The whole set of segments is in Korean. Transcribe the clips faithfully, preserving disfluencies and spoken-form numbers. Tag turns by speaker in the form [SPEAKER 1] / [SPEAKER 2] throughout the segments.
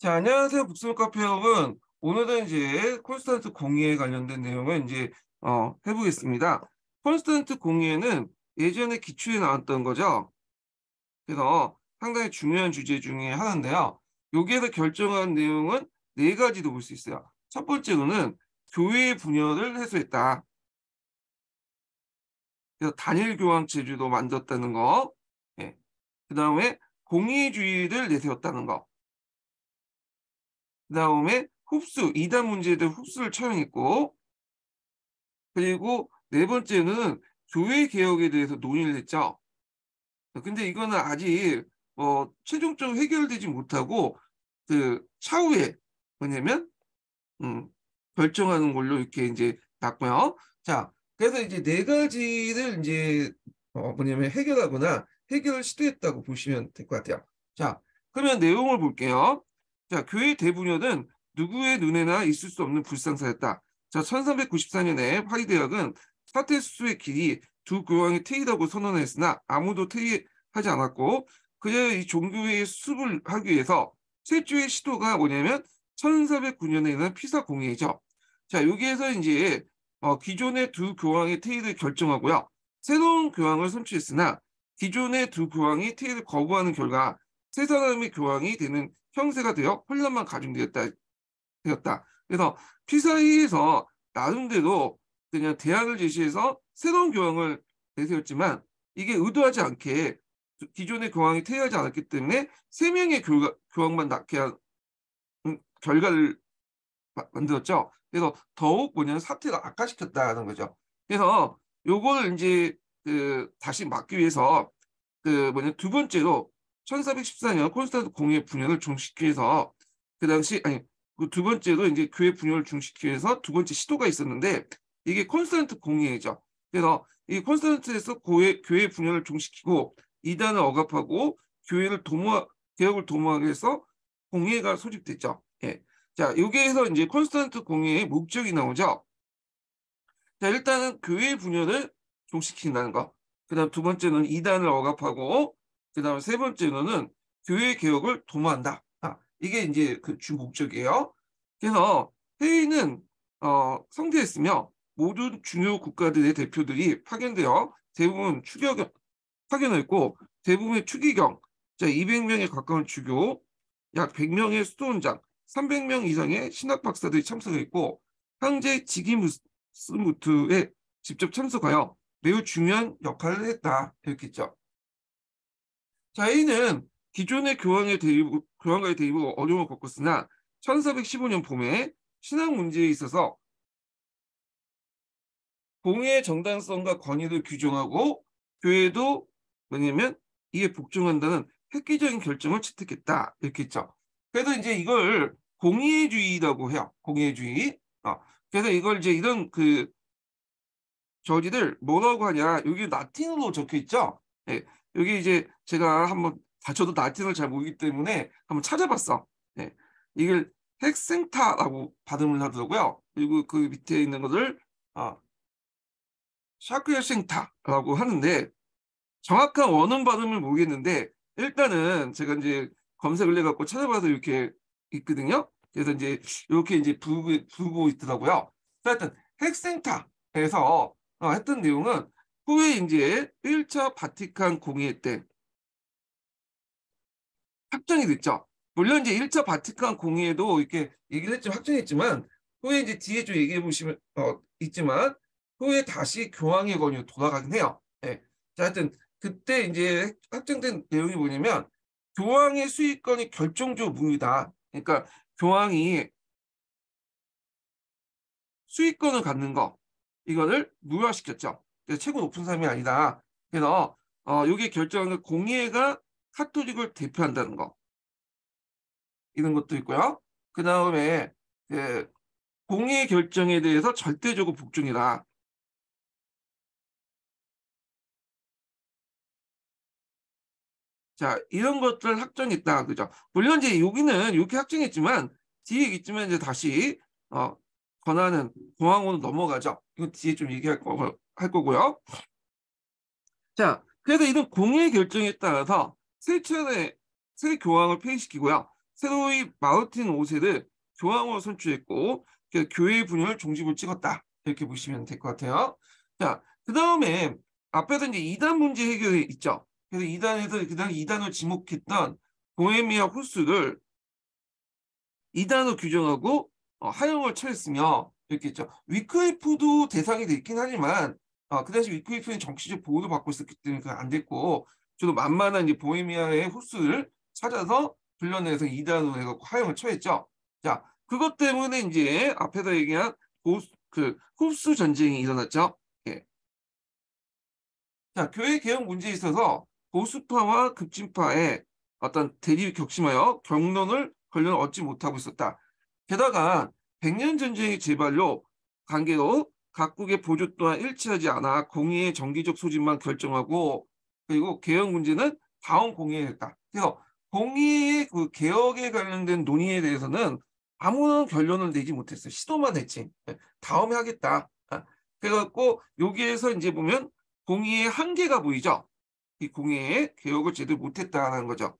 [SPEAKER 1] 자, 안녕하세요. 북스몰 카페 여러분. 오늘은 이제 콘스탄트 공의에 관련된 내용을 이제 어, 해보겠습니다. 콘스탄트 공의에는 예전에 기출에 나왔던 거죠. 그래서 상당히 중요한 주제 중에 하나인데요. 여기에서 결정한 내용은 네 가지도 볼 수 있어요. 첫 번째로는 교회의 분열을 해소했다. 그래서 단일 교황 제주도 만들었다는 거. 예. 그 다음에 공의주의를 내세웠다는 거. 그 다음에 흡수, 이단 문제에 대해 흡수를 처형했고, 그리고 네 번째는 교회 개혁에 대해서 논의를 했죠. 근데 이거는 아직 뭐 최종적으로 해결되지 못하고 그 차후에 뭐냐면 음, 결정하는 걸로 이렇게 이제 났고요. 자, 그래서 이제 네 가지를 이제 어, 뭐냐면 해결하거나 해결을 시도했다고 보시면 될 것 같아요. 자, 그러면 내용을 볼게요. 자, 교회 대분열은 누구의 눈에나 있을 수 없는 불상사였다. 자, 천삼백구십사 년에 파리 대학은 사태 수수의 길이 두 교황이 퇴위라고 선언했으나 아무도 퇴위하지 않았고, 그저 이 종교의 수습을 하기 위해서 최초의 시도가 뭐냐면 천사백구 년에 일어난 피사 공의죠. 자, 여기에서 이제 어, 기존의 두 교황의 퇴위를 결정하고요. 새로운 교황을 선출했으나 기존의 두 교황이 퇴위를 거부하는 결과 세 사람의 교황이 되는 형세가 되어 혼란만 가중되었다. 되었다. 그래서 피사회에서 나름대로 그냥 대안을 제시해서 새로운 교황을 내세웠지만 이게 의도하지 않게 기존의 교황이 퇴위하지 않았기 때문에 세 명의 교황만 낳게 한 음, 결과를 만들었죠. 그래서 더욱 뭐냐면 사태를 악화시켰다는 거죠. 그래서 요거를 이제 그 다시 막기 위해서 그 뭐냐 두 번째로 천사백십사 년 콘스탄트 공의의 분열을 종식시키기 위해서 그 당시 아니 그 두 번째로 이제 교회 분열을 중식시키기 위해서 두 번째 시도가 있었는데 이게 콘스탄트 공의회죠. 그래서 이 콘스탄트에서 교회 교회 분열을 종식시키고 이단을 억압하고 교회를 도모 개혁을 도모하기 위해서 공의회가 소집됐죠. 예. 자, 여기에서 이제 콘스탄트 공의회의 목적이 나오죠. 자, 일단은 교회 분열을 종식시킨다는 거. 그다음 두 번째는 이단을 억압하고, 그다음 세 번째로는 교회 개혁을 도모한다. 아, 이게 이제 그 주 목적이에요. 그래서 회의는 어, 성대했으며 모든 중요 국가들의 대표들이 파견되어 대부분 추격 파견했고 대부분의 추기경, 자 이백 명에 가까운 주교, 약 백 명의 수도원장, 삼백 명 이상의 신학 박사들이 참석했고 황제 지기무스무트에 직접 참석하여 매우 중요한 역할을 했다. 이렇게 했죠. 자, A는 기존의 교황의 대입, 교황과의 대입으로 어려움을 겪었으나 천사백십오 년 봄에 신학 문제에 있어서 공의의 정당성과 권위를 규정하고 교회도 뭐냐면 이에 복종한다는 획기적인 결정을 채택했다. 이렇게 했죠. 그래서 이제 이걸 공의주의라고 해요. 공의주의. 어, 그래서 이걸 이제 이런 그 저지를 뭐라고 하냐. 여기 라틴어로 적혀 있죠. 예, 여기 이제 제가 한번 다 저도 라틴어를 잘 모르기 때문에 한번 찾아봤어. 예, 이걸 헥센타라고 발음을 하더라고요. 그리고 그 밑에 있는 것을 어, 샤크야생타라고 하는데 정확한 원어민 발음을 모르겠는데 일단은 제가 이제 검색을 해갖고 찾아봐서 이렇게 있거든요. 그래서 이제 이렇게 이제 부르고, 부르고 있더라고요. 하여튼 핵센터에서 어, 했던 내용은 후에 이제 일 차 바티칸 공의회 때 확정이 됐죠. 물론 이제 일 차 바티칸 공의회도 이렇게 얘기를 했지만 확정했지만 후에 이제 뒤에 좀 얘기해 보시면 어, 있지만 후에 다시 교황의 권위로 돌아가긴 해요. 예. 자, 하여튼 그때 이제 확정된 내용이 뭐냐면 교황의 수익권이 결정적 무위다. 그러니까 교황이 수익권을 갖는 거 이거를 무효화시켰죠. 그래서 최고 높은 사람이 아니다. 그래서 어, 여기 결정한 공의회가 카톨릭을 대표한다는 거 이런 것도 있고요. 그 다음에 그 공의의 결정에 대해서 절대적으로 복종이다. 자, 이런 것들 확정했다. 그죠? 물론 이제 여기는 이렇게 확정했지만 뒤에 있지만 이제 다시 어, 권한은 공항으로 넘어가죠. 이거 뒤에 좀 얘기할 거, 할 거고요. 자, 그래서 이런 공의 결정에 따라서 세 차례 새 교황을 폐위시키고요. 새로이 마르틴 오 세를 교황으로 선출했고 교회 분열 종집을 찍었다. 이렇게 보시면 될 것 같아요. 자, 그 다음에 앞에서 이제 이단 문제 해결이 있죠. 그래서 이단에서 그다음 이단을 지목했던 보헤미아 후스를 이단으로 규정하고 어, 하형을 처했으며 이렇게 있죠. 위클리프도 대상이 됐긴 하지만 어, 그 당시 위클리프는 정치적 보호를 받고 있었기 때문에 그건 안 됐고 저도 만만한 이제 보헤미아의 후스를 찾아서 불러내서 이단으로 해갖고 하형을 처했죠. 자, 그것 때문에 이제 앞에서 얘기한 보수, 그 흡수 전쟁이 일어났죠. 예. 자, 교회 개혁 문제에 있어서 보수파와 급진파의 어떤 대립이 격심하여 경론을 권력을 얻지 못하고 있었다. 게다가 백년 전쟁의 재발로 관계로 각국의 보조 또한 일치하지 않아 공의의 정기적 소집만 결정하고 그리고 개혁 문제는 다음 공의에 했다. 그래서 공의의 그 개혁에 관련된 논의에 대해서는 아무런 결론을 내지 못했어요. 시도만 했지. 다음에 하겠다. 그래갖고 여기에서 이제 보면 공의의 한계가 보이죠. 이 공의의 개혁을 제대로 못했다는 거죠.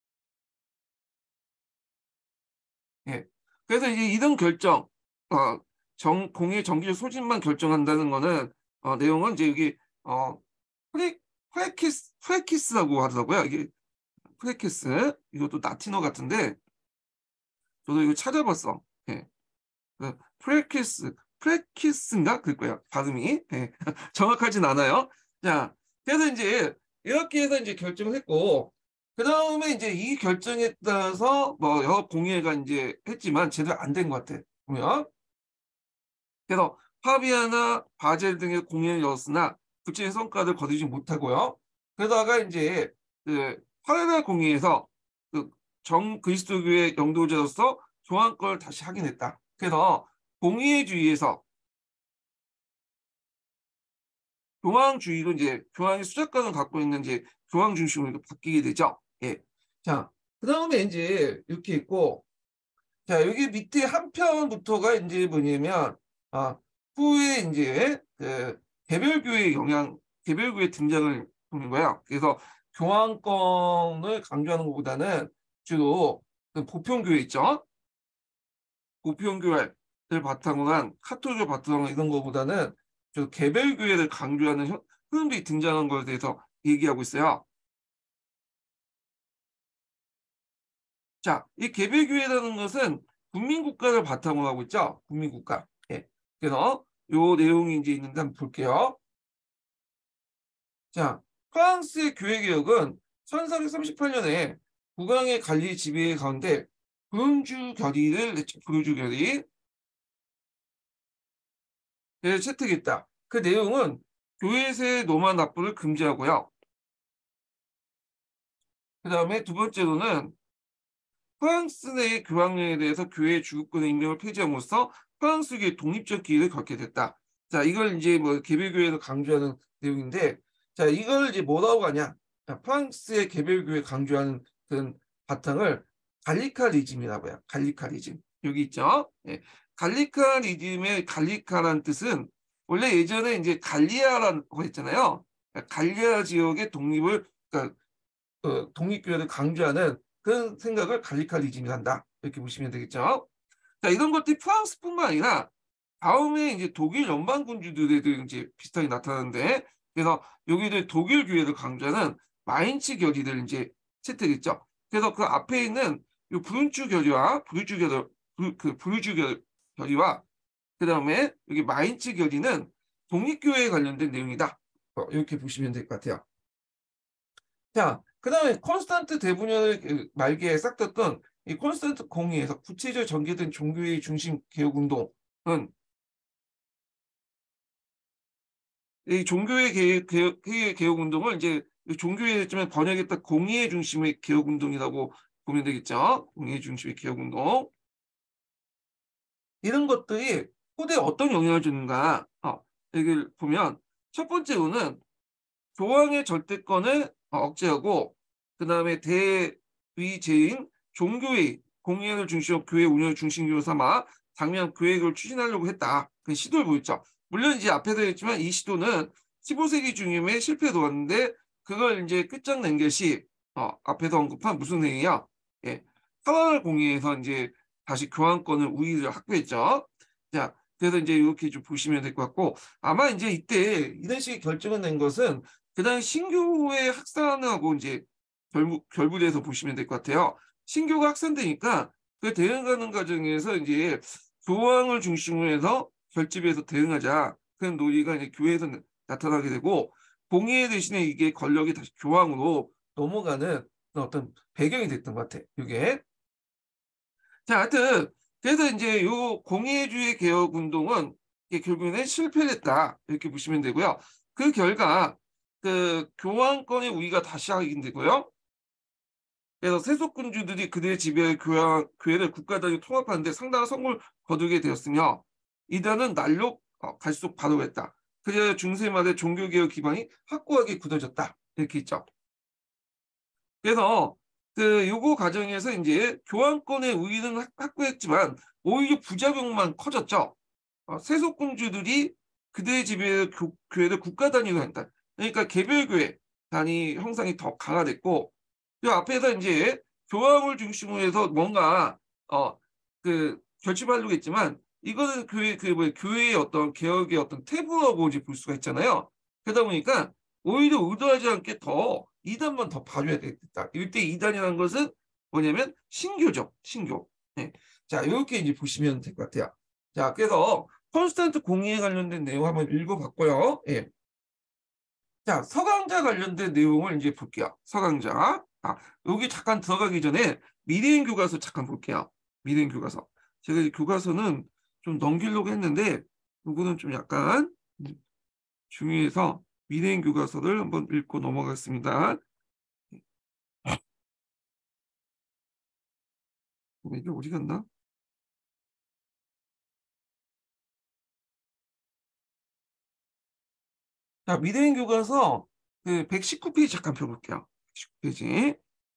[SPEAKER 1] 예. 그래서 이제 이런 결정, 어, 정, 공의 정기적 소집만 결정한다는 거는, 어, 내용은 이제 여기, 어, 프레, 프레키스, 프레키스라고 하더라고요. 이게, 프레키스. 이것도 라틴어 같은데, 저도 이거 찾아봤어. 예. 프레키스, 프레키스인가? 그럴 거예요. 발음이. 예. 정확하진 않아요. 자, 그래서 이제, 이렇게 해서 이제 결정을 했고, 그 다음에 이제 이 결정에 따라서 뭐 여러 공예가 이제 했지만 제대로 안 된 것 같아. 보면. 그래서 파비아나 바젤 등의 공예를 열었으나 구체적인 성과를 거두지 못하고요. 그러다가 이제 그 파레나 공예에서 그 정 그리스도교의 영도자로서 교황권을 다시 확인했다. 그래서 공예주의에서 교황주의로 이제 교황의 수작관을 갖고 있는 이제 교황 중심으로 바뀌게 되죠. 예. 자, 그 다음에 이제 이렇게 있고, 자, 여기 밑에 한 편부터가 이제 뭐냐면, 아, 후에 이제 그 개별교회 영향, 개별교회 등장을 보는 거야. 그래서 교황권을 강조하는 것보다는 주로 그 보편교회 있죠. 보편교회를 바탕으로 한 카톨릭을 바탕으로 한 이런 것보다는 저 개별교회를 강조하는 현- 흐름들이 등장한 것에 대해서 얘기하고 있어요. 자, 이 개별교회라는 것은 국민국가를 바탕으로 하고 있죠. 국민국가. 예. 그래서 요 내용이 이제 있는데 한번 볼게요. 자, 프랑스의 교회개혁은 천사백삼십팔 년에 국왕의 관리 지배 가운데 부르주 결의를 냈죠. 부르주 결의. 를 채택했다. 그 내용은 교회세 노마 납부를 금지하고요. 그 다음에 두 번째로는 프랑스 내 교황령에 대해서 교회 주급권의 임명을 폐지함으로써 프랑스교의 독립적 기회를 갖게 됐다. 자, 이걸 이제 뭐 개별교회를 강조하는 내용인데, 자, 이걸 이제 뭐라고 하냐? 자, 프랑스의 개별교회 강조하는 그런 바탕을 갈리카리즘이라고 해요. 갈리카리즘. 여기 있죠? 예. 갈리카리즘의 갈리카라는 뜻은 원래 예전에 이제 갈리아라고 했잖아요. 그러니까 갈리아 지역의 독립을, 그러니까 어, 독립교회를 강조하는 그런 생각을 갈리카리즘이 한다. 이렇게 보시면 되겠죠. 자, 이런 것들이 프랑스뿐만 아니라 다음에 이제 독일 연방군주들에도 이제 비슷하게 나타나는데, 그래서 여기를 독일 교회를 강조하는 마인츠 결의를 이제 채택했죠. 그래서 그 앞에 있는 이 브룬츠 결의와 브루주 결의, 그 브루주 결의와 그 다음에 여기 마인츠 결의는 독립교회에 관련된 내용이다. 어, 이렇게 보시면 될 것 같아요. 자, 그 다음에 콘스탄트 대분열 그 말기에 싹 떴던 이 콘스탄트 공의에서 구체적으로 전개된 종교의 중심 개혁운동은 이 종교의 개혁, 개혁, 개혁운동을 이제 종교의 번역했던 공의의 중심의 개혁운동이라고 보면 되겠죠. 공의의 중심의 개혁운동. 이런 것들이 후대에 어떤 영향을 주는가. 어, 여기를 보면 첫 번째로는 교황의 절대권을 억제하고 그 다음에 대위제인 종교의 공의를 중심으로 교회 운영을 중심으로 삼아 당면 교회를 추진하려고 했다. 그 시도를 보였죠. 물론 이제 앞에도 했지만 이 시도는 십오 세기 중임에 실패도 왔는데 그걸 이제 끝장낸 것이 어, 앞에서 언급한 무슨 행위야? 예, 상황을 공유해서 이제 다시 교환권을 우위를 확보했죠. 자, 그래서 이제 이렇게 좀 보시면 될 것 같고, 아마 이제 이때 이런 식의 결정을 낸 것은 그다음 신교의 확산하고 이제 결국 결부돼서 보시면 될 것 같아요. 신교가 확산되니까 그 대응하는 과정에서 이제 교황을 중심으로 해서 결집해서 대응하자 그런 논의가 이제 교회에서 나타나게 되고, 공의회 대신에 이게 권력이 다시 교황으로 넘어가는 어떤 배경이 됐던 것 같아. 이게. 자, 하여튼 그래서 이제 요 공의주의 개혁 운동은 이게 결국에는 실패를 했다 이렇게 보시면 되고요. 그 결과 그 교황권의 우위가 다시 확인되고요. 그래서 세속군주들이 그들의 지배 교황 교회를 국가 단위 통합하는 데 상당한 성공을 거두게 되었으며, 이단은 날로 어, 갈수록 바로했다. 그래야 중세말의 종교개혁 기반이 확고하게 굳어졌다. 이렇게 있죠. 그래서 그 요거 과정에서 이제 교황권의 우위는 확- 확보했지만 오히려 부작용만 커졌죠. 어, 세속공주들이 그들의 지배 교, 교회를 국가 단위로 한다. 그러니까 개별교회 단위 형상이 더 강화됐고, 그 앞에서 이제 교황을 중심으로 해서 뭔가 어 그 결집하려고 했지만, 이거는 교회 그 뭐 교회의 어떤 개혁의 어떤 태부라고 이제 볼 수가 있잖아요. 그러다 보니까 오히려 의도하지 않게 더 이단만 더 봐줘야 되겠다. 이때 이단이라는 것은 뭐냐면 신교죠, 신교. 네. 자, 이렇게 이제 보시면 될 것 같아요. 자, 그래서 콘스탄트 공의에 관련된 내용 한번 읽어봤고요. 예. 자, 서강자 관련된 내용을 이제 볼게요. 서강자. 아, 여기 잠깐 들어가기 전에 미래인 교과서 잠깐 볼게요. 미래인 교과서. 제가 이 교과서는 좀 넘기려고 했는데, 이거는 좀 약간 중요해서 미래인 교과서를 한번 읽고 넘어가겠습니다. 이게 어디 갔나? 자, 미래인 교과서 그 백십구 페이지 잠깐 펴볼게요. 백십구 페이지.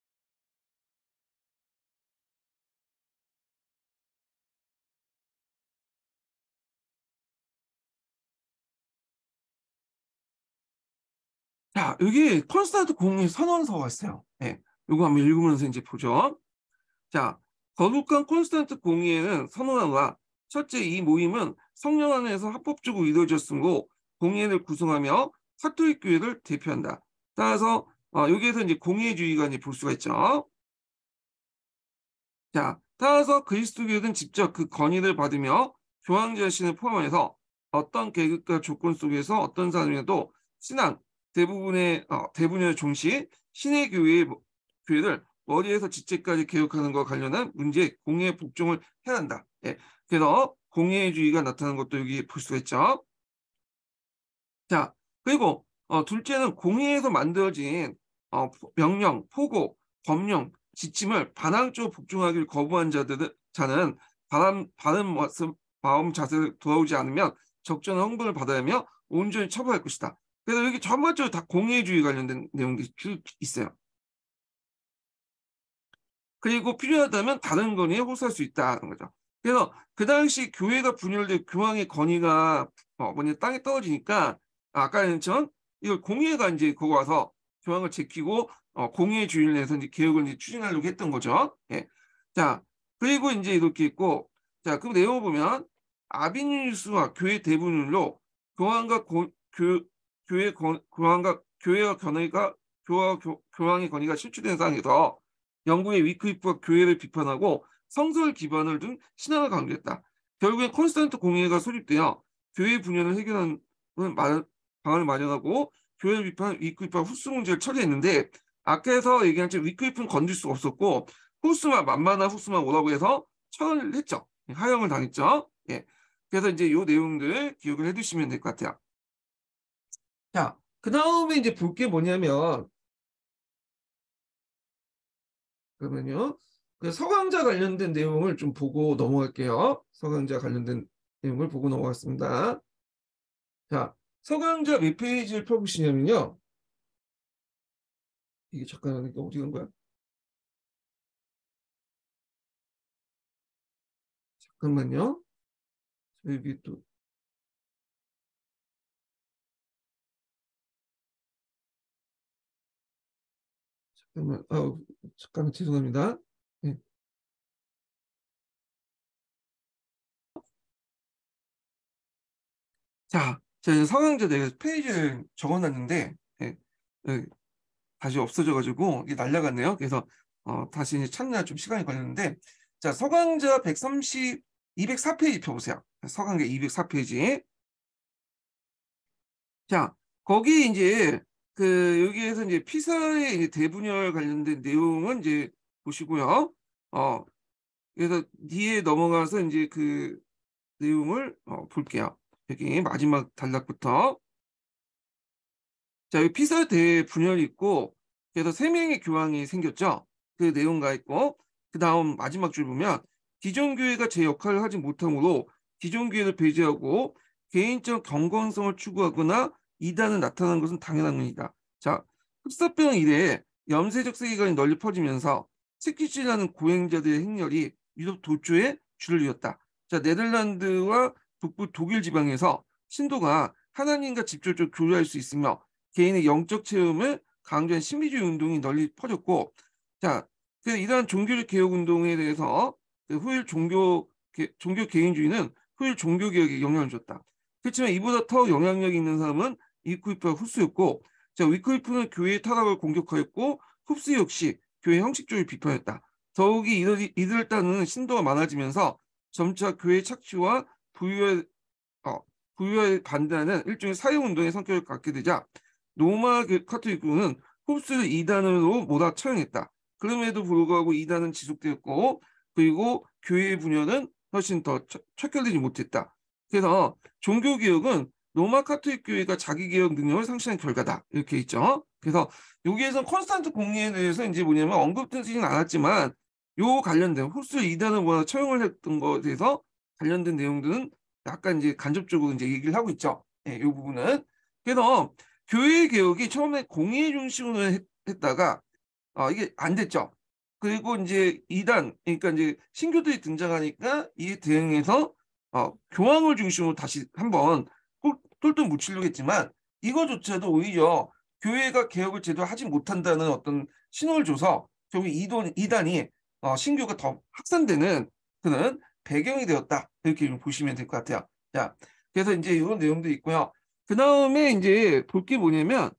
[SPEAKER 1] 자, 여기 콘스탄트 공의 선언서가 있어요. 네, 이거 한번 읽으면서 이제 보죠. 자, 거룩한 콘스탄트 공의회는 선언하노라. 첫째, 이 모임은 성령 안에서 합법적으로 이루어졌으므로 공의회를 구성하며 카톨릭 교회를 대표한다. 따라서 어, 여기에서 이제 공의주의가 이제 볼 수가 있죠. 자, 따라서 그리스도교는 직접 그 건의를 받으며 교황 자신을 포함해서 어떤 계급과 조건 속에서 어떤 사람이라도 신앙 대부분의 어, 대부분의 종시 신의 교회의 뭐- 교회를 머리에서 지체까지 개혁하는 것과 관련한 문제에 공의에 복종을 해야 한다. 예. 그래서 공의주의가 나타나는 것도 여기 볼 수가 있죠. 자, 그리고 어, 둘째는 공의에서 만들어진 어, 명령, 포고, 법령, 지침을 반항적으로 복종하기를 거부한 자들은 자는 바람, 바른 모습, 마음 자세를 돌아오지 않으면 적절한 홍보를 받아야 하며 온전히 처벌할 것이다. 그래서 여기 전반적으로 다 공의주의 관련된 내용이 쭉 있어요. 그리고 필요하다면 다른 건의에 호소할 수 있다는 거죠. 그래서 그 당시 교회가 분열돼 교황의 권위가 어, 뭐냐 땅에 떨어지니까, 아까 했던 이걸 공의회가 이제 거기 와서 교황을 제키고 어, 공의주의를 내서 이제 개혁을 이제 추진하려고 했던 거죠. 예. 자, 그리고 이제 이렇게 있고, 자, 그 내용을 보면 아비니우스와 교회 대분율로 교황과 고, 교, 교회 권, 교황과 교회와 권위가 교와 교, 교황의 권위가 실추된 상황에서 영국의 위크리프가 교회를 비판하고 성설 기반을 둔 신앙을 강조했다. 결국엔 콘스탄트 공회가 소집되어 교회 분열을 해결하는 방안을 마련하고 교회를 비판한 위크리프와 후스 문제를 처리했는데, 아까에서 얘기한 처럼 위크리프는 건들 수 없었고 후스만 만만한 후스만 오라고 해서 처리를 했죠. 하향을 당했죠. 예. 그래서 이제 이 내용들 기억을 해두시면 될 것 같아요. 자, 그 다음에 이제 볼 게 뭐냐면, 그러면요. 그 서강자 관련된 내용을 좀 보고 넘어갈게요. 서강자 관련된 내용을 보고 넘어갔습니다. 자, 서강자 몇 페이지를 펴보시냐면요. 이게 잠깐 이게 어디 간 거야? 잠깐만요. 여기 또 잠깐만. 아, 잠깐만 죄송합니다. 네. 자, 제가 서강제 내가 페이지를 적어놨는데 예, 예, 다시 없어져 가지고 이게 날라갔네요. 그래서 어, 다시 이제 찾느라 좀 시간이 걸렸는데 자, 서강자 백삼십, 이백사 페이지 펴보세요. 서강계 이백사 페이지. 자, 거기 이제 그 여기에서 이제 피사의 이제 대분열 관련된 내용은 이제 보시고요. 어, 그래서 뒤에 넘어가서 이제 그 내용을 어, 볼게요. 여기 마지막 단락부터. 자, 여기 피사 대분열이 있고, 그래서 세 명의 교황이 생겼죠. 그 내용가 있고, 그 다음 마지막 줄 보면, 기존 교회가 제 역할을 하지 못하므로 기존 교회를 배제하고 개인적 경건성을 추구하거나 이단을 나타나는 것은 당연한 일이다. 자, 흑사병 이래에 염세적 세계관이 널리 퍼지면서 스키치라는 고행자들의 행렬이 유럽 도초에 줄을 이었다. 자, 네덜란드와 북부 독일 지방에서 신도가 하나님과 직접적으로 교류할 수 있으며 개인의 영적 체험을 강조한 신비주의 운동이 널리 퍼졌고, 자, 그래서 이러한 종교적 개혁 운동에 대해서 그 후일 종교 개, 종교 개인주의는 후일 종교 개혁에 영향을 줬다. 그렇지만 이보다 더 영향력 있는 사람은 위크리프와 흡수였고, 자, 위크리프는 교회의 타락을 공격하였고, 흡수 역시 교회 형식주의를 비판했다. 더욱이 이들, 이들을 따르는 신도가 많아지면서 점차 교회 착취와 부유에 어, 부유에 반대하는 일종의 사회운동의 성격을 갖게 되자 로마 카톨릭교는 흡수를 이단으로 몰아 처형했다. 그럼에도 불구하고 이단은 지속되었고 그리고 교회의 분열은 훨씬 더 척결되지 못했다. 그래서 종교개혁은 로마 카톨릭 교회가 자기개혁 능력을 상실한 결과다. 이렇게 있죠. 그래서 여기에서 콘스탄트 공의에 대해서 이제 뭐냐면 언급되지는 않았지만 요 관련된 흡수 이단을 몰아 처형을 했던 것에 대해서 관련된 내용들은 약간 이제 간접적으로 이제 얘기를 하고 있죠. 예, 이 부분은. 그래서 교회 개혁이 처음에 공의 중심으로 했, 했다가 어, 이게 안 됐죠. 그리고 이제 이단, 그러니까 이제 신교들이 등장하니까 이에 대응해서 어, 교황을 중심으로 다시 한번 똘똘 묻히려고 했지만 이거조차도 오히려 교회가 개혁을 제대로 하지 못한다는 어떤 신호를 줘서 결국 이단, 이단이 어, 신교가 더 확산되는 그런 배경이 되었다. 이렇게 좀 보시면 될 것 같아요. 자, 그래서 이제 이런 내용도 있고요. 그 다음에 이제 볼 게 뭐냐면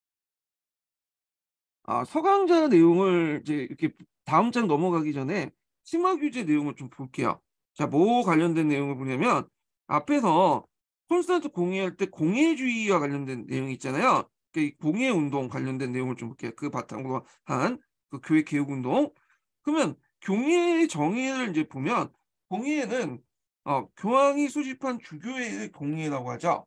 [SPEAKER 1] 아, 서강자 내용을 이제 이렇게 다음 장 넘어가기 전에 심화 규제 내용을 좀 볼게요. 자, 뭐 관련된 내용을 보냐면 앞에서 콘스탄트 공의할 때 공의주의와 관련된 내용이 있잖아요. 그 공의 운동 관련된 내용을 좀 볼게요. 그 바탕으로 한 그 교회 개혁 운동. 그러면 교회의 정의를 이제 보면 공의회는 어, 교황이 소집한 주교회의 공의회라고 하죠.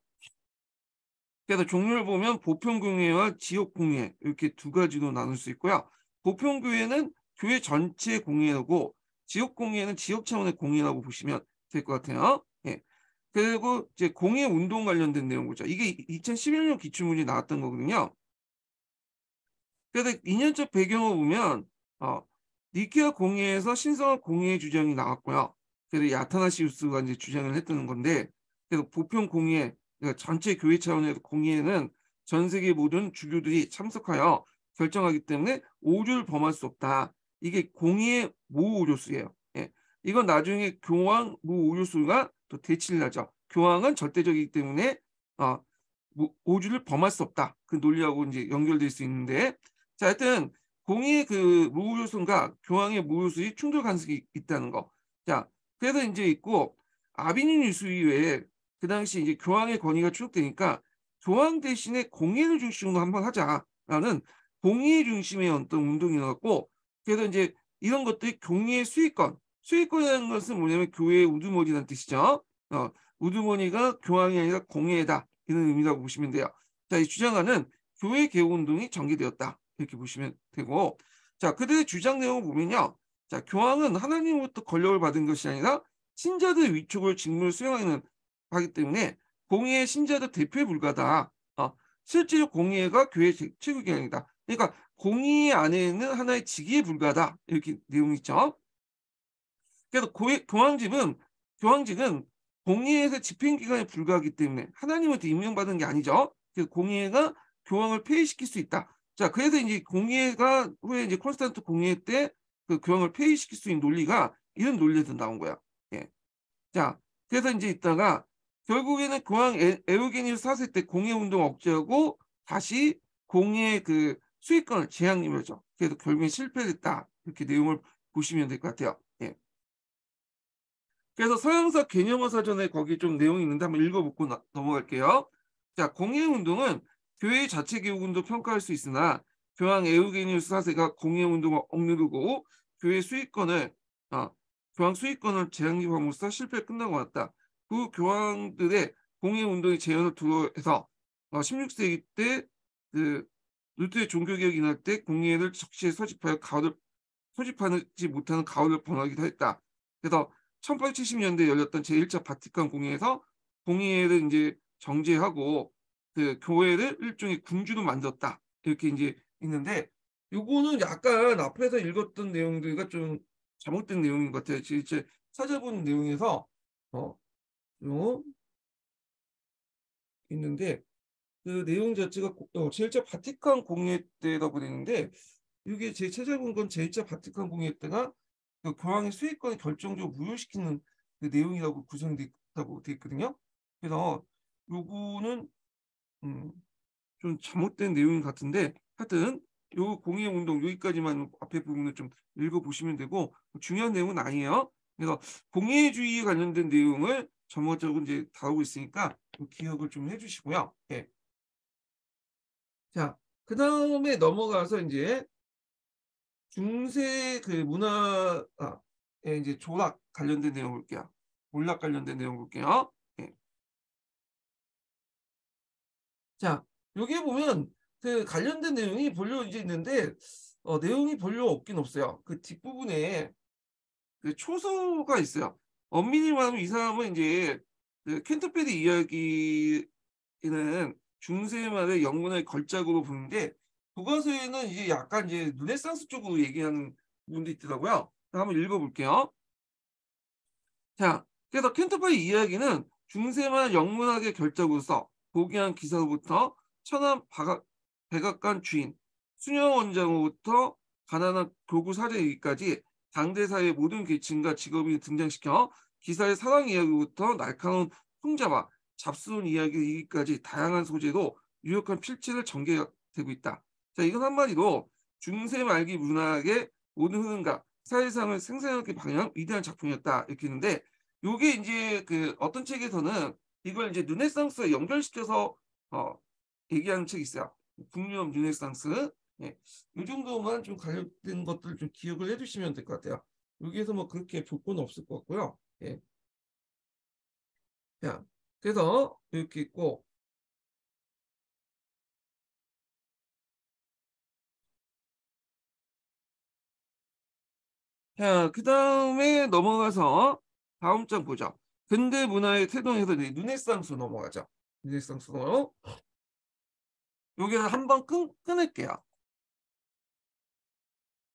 [SPEAKER 1] 그래서 종류를 보면 보편공회와 지역공회 이렇게 두 가지로 나눌 수 있고요. 보편공회는 교회 전체 공회라고 지역공회는 지역 차원의 공회라고 보시면 될 것 같아요. 예. 그리고 이제 공회 운동 관련된 내용 보죠. 이게 이천십일 년 기출문제 나왔던 거거든요. 그래서 이 년적 배경을 보면 어, 니케아 공회에서 신성한 공회 주장이 나왔고요. 그래서 야타나시우스가 이제 주장을 했던 건데, 그래서 보편 공회, 그러니까 전체 교회 차원에서 공회는 전 세계 모든 주교들이 참석하여 결정하기 때문에 오류를 범할 수 없다. 이게 공의의 무오류수예요. 예. 이건 나중에 교황 무오류수가 또 대치를 하죠. 교황은 절대적이기 때문에 어, 오류를 범할 수 없다. 그 논리하고 이제 연결될 수 있는데, 자, 하여튼 공의의 그 무오류수과 교황의 무오류수의 충돌 가능성이 있다는 거. 자, 그래서 이제 있고 아비뉴 유수 이외에 그 당시 이제 교황의 권위가 추적되니까 교황 대신에 공의를 중심으로 한번 하자라는 공의 중심의 어떤 운동이 나왔고, 그래서 이제 이런 것들이 공의의 수익권, 수익권이라는 것은 뭐냐면 교회의 우두머리라는 뜻이죠. 어, 우두머니가 교황이 아니라 공의다 이런 의미라고 보시면 돼요. 자, 이 주장하는 교회 개혁 운동이 전개되었다 이렇게 보시면 되고, 자, 그들의 주장 내용을 보면요. 자, 교황은 하나님으로부터 권력을 받은 것이 아니라 신자들의 위촉을 직무를 수행하는 하기 때문에 공의의 신자들 대표에 불과하다. 어, 실제로 공의회가 교회 최고 기관이다. 그러니까 공의 안에는 하나의 직위에 불과하다. 이렇게 내용이 있죠. 그래서 고해, 교황직은 교황직은 공의회에서 집행기관에 불과하기 때문에 하나님한테 임명받은 게 아니죠. 그래서 공의회가 교황을 폐위시킬 수 있다. 자, 그래서 이제 공의회가 후에 이제 콘스탄트 공의회 때 그 교황을 폐위시킬 수 있는 논리가 이런 논리에서 나온 거야. 예. 자, 그래서 이제 있다가 결국에는 공항 에 에우게니우스 사 세 때 공해 운동을 억제하고 다시 공해의 그 수익권을 재확인하죠. 그래서 결국엔 실패했다. 이렇게 내용을 보시면 될 것 같아요. 예. 그래서 서양사 개념어 사전에 거기 좀 내용이 있는데 한번 읽어보고 나- 넘어갈게요. 자, 공해 운동은 교회 자체 교훈도 평가할 수 있으나 교황 에우게니우스 사 세가 공해 운동을 억누르고 교회 수익권을 어, 교황 수익권을 재확립함으로써 실패에 끝나고 왔다. 그 교황들의 공해 운동의 재현을 두려워해서 어, 십육 세기 때 그 루트의 종교개혁이 일어날 때 공예를 적시에 소집하여 가오를 소집하지 못하는 가오를 번하기도 했다. 그래서 천팔백칠십 년대에 열렸던 제일 차 바티칸 공회에서 공회를 이제 정제하고 그 교회를 일종의 군주로 만들었다. 이렇게 이제 있는데 요거는 약간 앞에서 읽었던 내용들과 좀 잘못된 내용인 것 같아요. 실제 찾아본 내용에서 어, 요 있는데 그 내용 자체가 어, 제일 차 바티칸 공회 때라고 되어 있는데 이게 제 찾아본 건 제일 차 바티칸 공회 때가 그 교황의 수익권을 결정적으로 무효시키는 그 내용이라고 구성되어 있다고 되어 있거든요. 그래서 요거는 음, 좀 잘못된 내용 같은데 하여튼 요 공예 운동 여기까지만 앞에 부분을 좀 읽어보시면 되고 중요한 내용은 아니에요. 그래서 공예주의 관련된 내용을 전문적으로 이제 다루고 있으니까 좀 기억을 좀 해주시고요. 예. 자, 그 다음에 넘어가서 이제 중세 그 문화에 이제 조락 관련된 내용 볼게요. 몰락 관련된 내용 볼게요. 예. 자, 여기에 보면 그 관련된 내용이 본료 이제 있는데 어, 내용이 본료 없긴 없어요. 그 뒷부분에 그 초서가 있어요. 엄밀히 말하면 이 사람은 이제 그 캔터베리 이야기는 중세 말의 영문의 걸작으로 보는데 교과서에는 이제 약간 이제 르네상스 쪽으로 얘기하는 부분도 있더라고요. 한번 읽어볼게요. 자, 그래서 캔터버리 이야기는 중세만 영문학의 결작으로서 고귀한 기사로부터 천한 박악, 백악관 주인, 수녀 원장으로부터 가난한 교구 사제이기까지 당대 사회의 모든 계층과 직업이 등장시켜 기사의 사랑 이야기부터 날카로운 풍자와 잡스러운 이야기까지 다양한 소재로 유력한 필체를 전개되고 있다. 자, 이건 한마디로 중세 말기 문학의 모든 흐름과 사회상을 생생하게 방영한 위대한 작품이었다 이렇게 했는데 요게 인제 그 어떤 책에서는 이걸 이제 르네상스에 연결시켜서 어 얘기하는 책이 있어요. 북유럽 르네상스. 예. 요 정도만 좀 관련된 것들 좀 기억을 해 두시면 될 것 같아요. 여기에서 뭐 그렇게 볼 건 없을 것 같고요. 예. 자, 그래서 이렇게 있고 자, 그다음에 넘어가서 다음 장 보죠. 근대 문화의 태동에서 이제 르네상스로 넘어가죠. 르네상스로. 여기서 한번 끊 끊을게요.